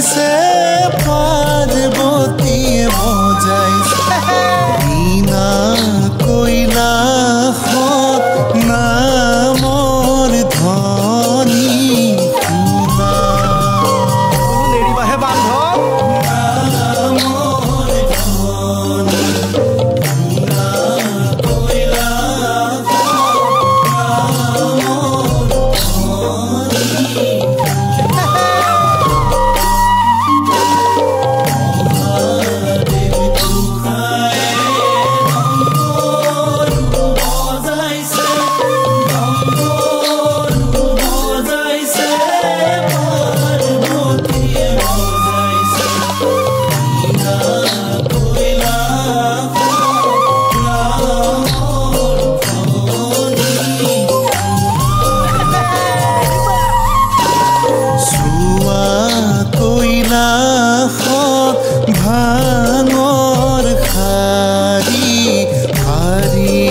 বজাইছে পাৰ্বতীয়ে বজাইছে বীণা কৈলাসত নামৰ ধ্বনি শুনা নেৰিবাহে বান্ধৱ নামৰ ধ্বনি শুনা কৈলাসত ভাঙৰ শাৰী শাৰী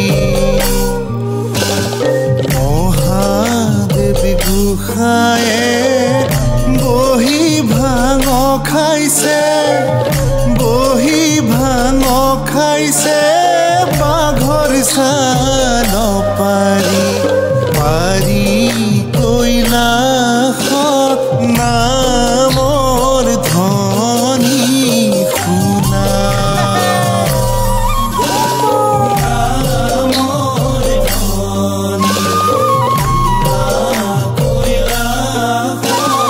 মহাদেৱ গোসাঁয়ে বহি ভাঙ খাইছে বহি ভাঙ খাইছে বাঘৰ ছাল পাৰি পাৰি কৈলাসত নামৰ ধ্বনি শুনা নামৰ ধ্বনি কৈলাসত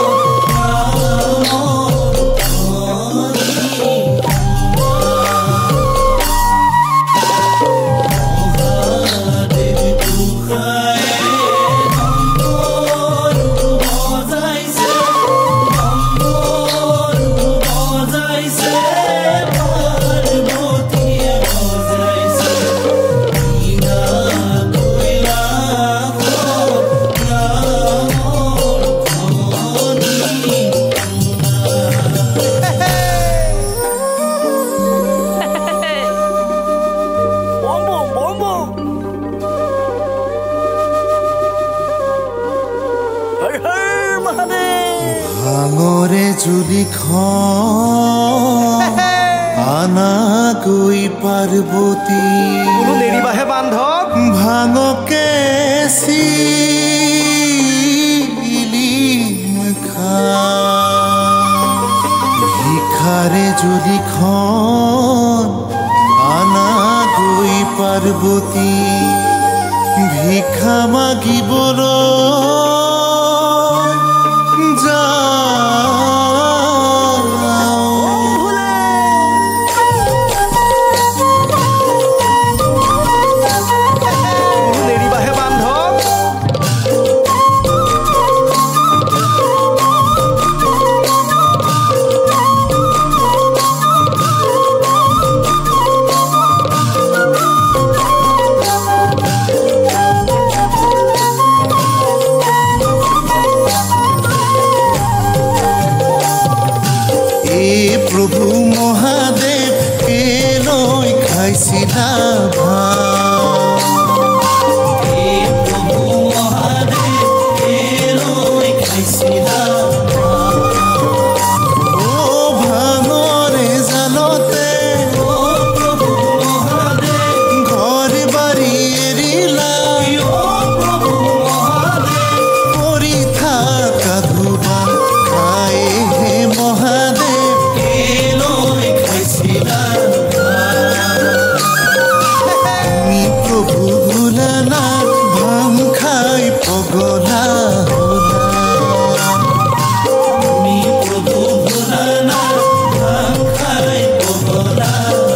ভাঙৰে জুলিখন আনাকৈ পাৰ্বতী নেৰিবাহে বান্ধৱ ভাঙকে চিলিম ভিখাৰে জুলিখন আনাকৈ পাৰ্বতী ভিক্ষা মাগিবলৈ প্ৰভু মহাদেৱ কেলৈ খাইছিলা প্ৰভু মহাদেৱ কেলৈ খাইছিলা ভাঙৰে জালতে প্ৰভু মহাদেৱ ঘৰ বাৰী এৰিলা প্ৰভু মহাদেৱ কৰি থাকা ধুবা খাইহে মহাদেৱ প্রভু ভোলানাথ ভাং খাই পগলা তুমি প্রভু ভোলানাথ ভাং খাই পগলা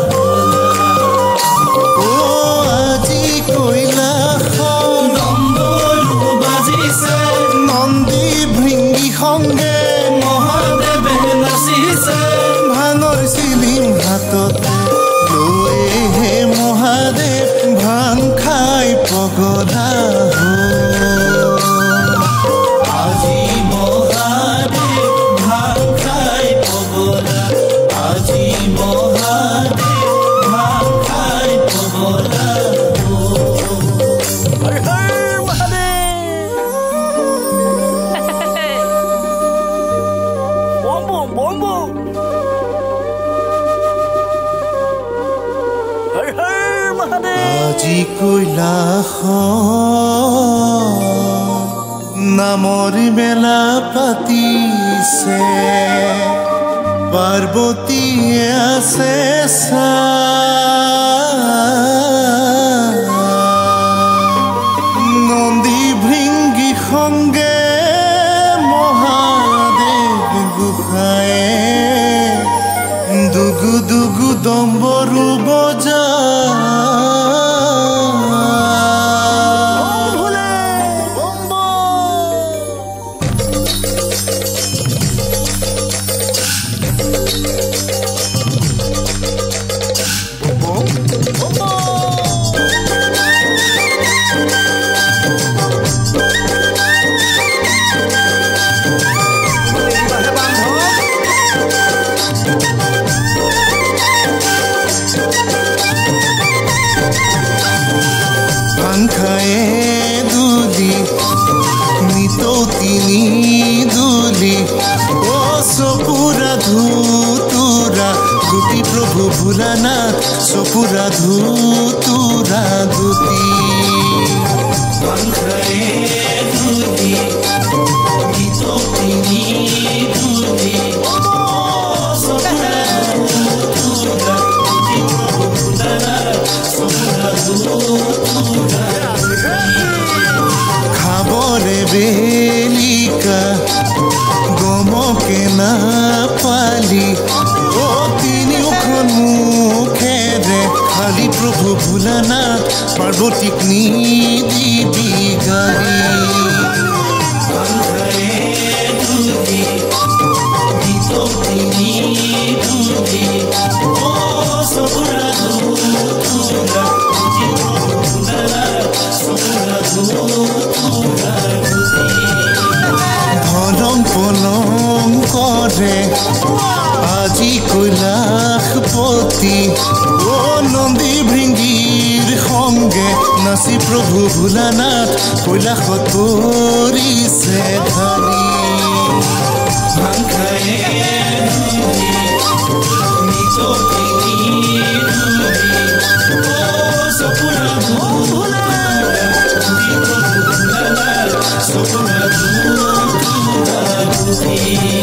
ও আজি কৈলাসত নন্দৰু বাজিছে নন্দী ভৃঙ্গী সংগে মহাদেৱে নাচিছে ভাঙৰ চিলিম হাততে লৈহে মহাদেৱ ভাং খাই পগলা আজি মহাদেৱ ভাং খাই পগলা আজি মহাদেৱ ভাং খাই পগলা মহাদেৱ বম বম হৰ হৰ মহাদেৱ আজি কৈলাশ নামৰ মেলা পাতিছে পাৰ্বতীয়ে আছে নন্দী ভৃংগী সংগে মহাদেৱ গোসাঁয়ে দুগু দুগু দম্বৰু বজা খায়ে দুলি নিতৌ তিনি দুলি ও সপুরা ধুতুরা গোপী প্রভু ভোলানাথ সপুরা ধুতুরা গোপী খায়ে দুলি নিতৌ তিনি দুলি ও সপুরা ধুতুরা গোপী প্রভু ভোলানাথ সপুরা ধুতুরা খাবরে বেলিকা গমকে না পালি ও তিনিওখন মুখেৰে খালি প্ৰভু ভোলানাথ পাৰ্বতীক নিদিবি গালি ধলং পলং কৰে আজি কৈলাশপতি ও নন্দী ভৃংগীৰ সংগে নাচি প্ৰভু ভোলানাথ কৈলাশত পৰিছে ধাৰি Sopura